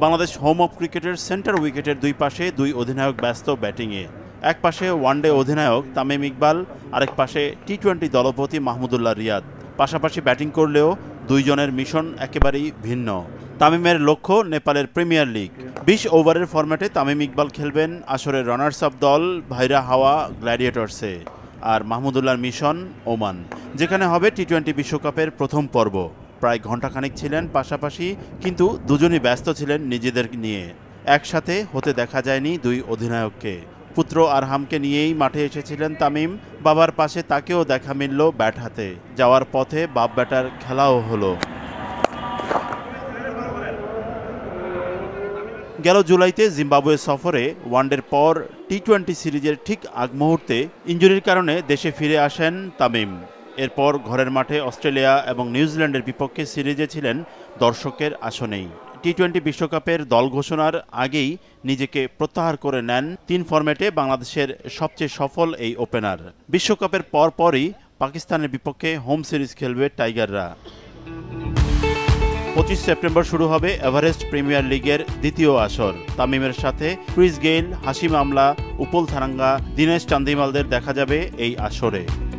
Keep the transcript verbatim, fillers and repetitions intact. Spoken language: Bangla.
বাংলাদেশ হোম অফ ক্রিকেটের সেন্টার উইকেটের দুই পাশে দুই অধিনায়ক ব্যস্ত ব্যাটিংয়ে। এক পাশে ওয়ানডে অধিনায়ক তামিম ইকবাল, আরেক পাশে টি টোয়েন্টি দলপতি মাহমুদুল্লাহ রিয়াদ। পাশাপাশি ব্যাটিং করলেও দুইজনের মিশন একেবারেই ভিন্ন। তামিমের লক্ষ্য নেপালের প্রিমিয়ার লিগ। বিশ ওভারের ফরম্যাটে তামিম ইকবাল খেলবেন আসরের রানার্স আপ দল ভাইরা হাওয়া গ্ল্যাডিয়েটর্সে, আর মাহমুদুল্লাহর মিশন ওমান, যেখানে হবে টি টোয়েন্টি বিশ্বকাপের প্রথম পর্ব। প্রায় ঘণ্টাখানিক ছিলেন পাশাপাশি, কিন্তু দুজনই ব্যস্ত ছিলেন নিজেদের নিয়ে। একসাথে হতে দেখা যায়নি দুই অধিনায়ককে। পুত্র আরহামকে নিয়েই মাঠে এসেছিলেন তামিম। বাবার পাশে তাকেও দেখা মিলল ব্যাট হাতে। যাওয়ার পথে বাপ ব্যাটার খেলাও হলো। গেল জুলাইতে জিম্বাবুয়ে সফরে ওয়ানডের পর টি টোয়েন্টি সিরিজের ঠিক আগ মুহূর্তে ইনজুরির কারণে দেশে ফিরে আসেন তামিম। এরপর ঘরের মাঠে অস্ট্রেলিয়া এবং নিউজিল্যান্ডের বিপক্ষে সিরিজে ছিলেন দর্শকের আসনেই। টি টোয়েন্টি বিশ্বকাপের দল ঘোষণার আগেই নিজেকে প্রত্যাহার করে নেন তিন ফরম্যাটে বাংলাদেশের সবচেয়ে সফল এই ওপেনার। বিশ্বকাপের পরপরই পাকিস্তানের বিপক্ষে হোম সিরিজ খেলবে টাইগাররা। পঁচিশ সেপ্টেম্বর শুরু হবে এভারেস্ট প্রিমিয়ার লিগের দ্বিতীয় আসর। তামিমের সাথে ক্রিস গেইল, হাশিম আমলা, উপল থারাঙ্গা, দীনেশ চান্দিমালদের দেখা যাবে এই আসরে।